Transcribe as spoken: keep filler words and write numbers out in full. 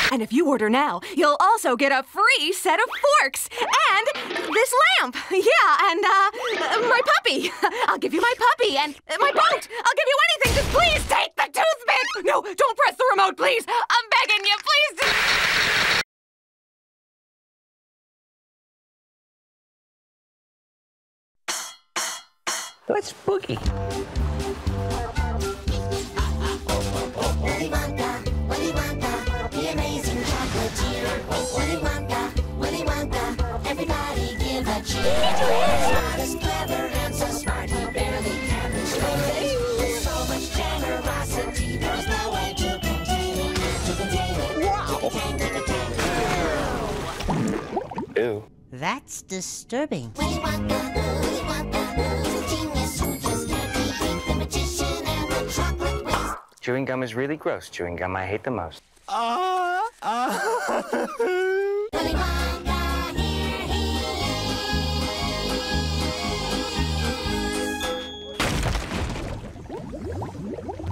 And if you order now, you'll also get a free set of forks and this lamp. Yeah, and uh, my puppy. I'll give you my puppy and my boat. I'll give you anything. Just please take the toothpick. No, don't press the remote, please. I'm begging you, please. Let's boogie. Willy Wonka, Willy Wonka, the amazing chocolatier. Willy Wonka, Willy Wonka, everybody give a cheer. He's not as clever and so smart, he barely can restrain it. There's so much generosity, there's no way to contain it. To contain it, wow. To contain, to contain. Ew. That's disturbing. Willy Wonka, Willy Wonka, he's a genius who just can't be beat. The magician and the chocolate whiz. Chewing gum is really gross. Chewing gum I hate the most. Uh, uh. Willy Wonka, here he is.